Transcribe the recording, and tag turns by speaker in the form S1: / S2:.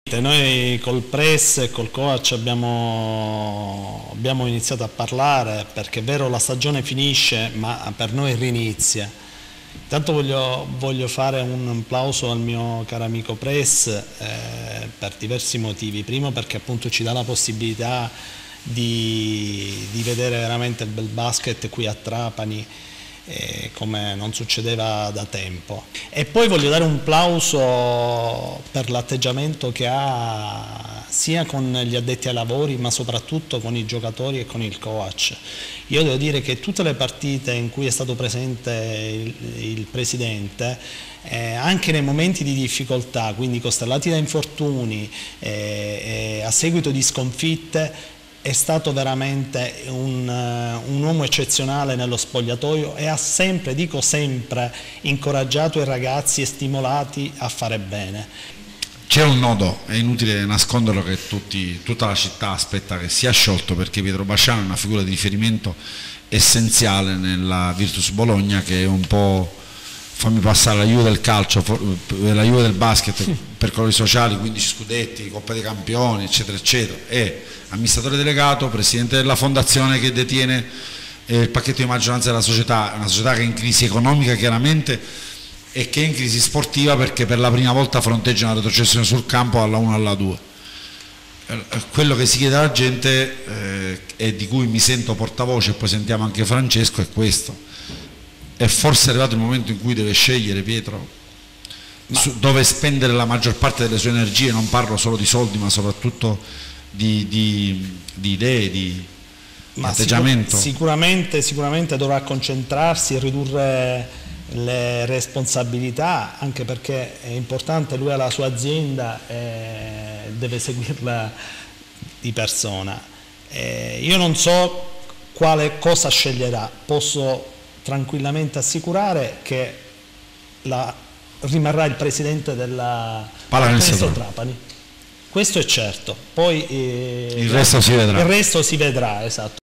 S1: Noi col press e col coach abbiamo iniziato a parlare, perché è vero la stagione finisce ma per noi rinizia. Intanto voglio fare un plauso al mio caro amico Press per diversi motivi. Primo, perché appunto ci dà la possibilità di vedere veramente il bel basket qui a Trapani, come non succedeva da tempo. E poi voglio dare un plauso per l'atteggiamento che ha sia con gli addetti ai lavori ma soprattutto con i giocatori e con il coach. Io devo dire che tutte le partite in cui è stato presente il presidente, anche nei momenti di difficoltà, quindi costellati da infortuni, a seguito di sconfitte, è stato veramente un uomo eccezionale nello spogliatoio e ha sempre, dico sempre, incoraggiato i ragazzi e stimolati a fare bene.
S2: C'è un nodo, è inutile nasconderlo, che tutta la città aspetta che sia sciolto, perché Pietro Basciano è una figura di riferimento essenziale nella Virtus Bologna, che è un po', fammi passare, la Juve del calcio, la Juve del basket per colori sociali, 15 scudetti, Coppa dei Campioni, eccetera eccetera. È amministratore delegato, presidente della fondazione che detiene il pacchetto di maggioranza della società, una società che è in crisi economica chiaramente e che è in crisi sportiva, perché per la prima volta fronteggia una retrocessione sul campo alla 1 alla 2. Quello che si chiede alla gente e di cui mi sento portavoce, e poi sentiamo anche Francesco, è questo: è forse arrivato il momento in cui deve scegliere Pietro dove spendere la maggior parte delle sue energie. Non parlo solo di soldi, ma soprattutto di idee, di atteggiamento.
S1: Sicuramente dovrà concentrarsi e ridurre le responsabilità, anche perché è importante, lui ha la sua azienda e deve seguirla di persona. Io non so cosa sceglierà, posso tranquillamente assicurare che rimarrà il presidente della Pallacanestro Trapani, questo è certo, poi
S2: il resto si vedrà.
S1: Esatto.